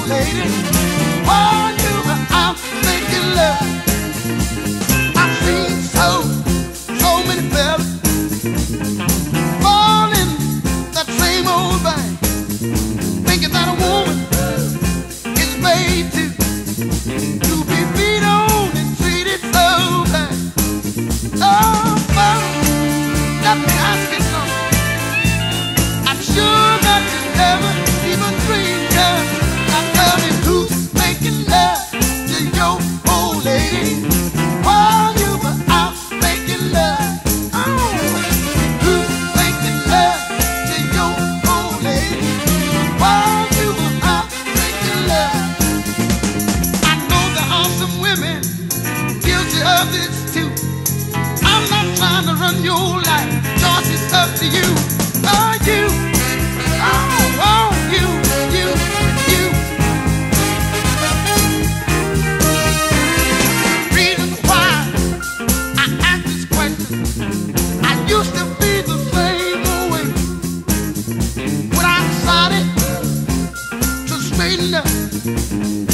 lady, while you were out making love. I've seen so many fellas fall in that same old thing, thinking that a woman is made to be beat on and treated so bad. Oh, well, let me ask you something. I'm sure that you never even dreamed of. Now tell me who's making love to your old lady while you were out making love? Oh, who's making love to your old lady while you were out making love? I know there are some women guilty of this too. I'm not trying to run your life. Choice is up to you. Oh, you. Oh, you. Reason why I ask this question, I used to be the same way. When I decided to straighten up,